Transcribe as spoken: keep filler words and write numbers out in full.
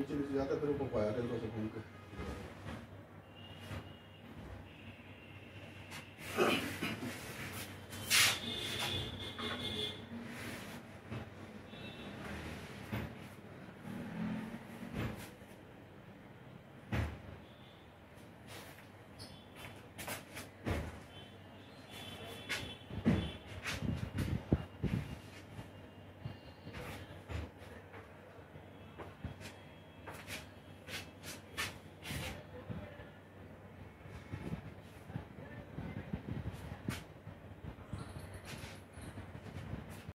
नीचे नीचे जाता है, तेरे को पाया कल तो फोन पे।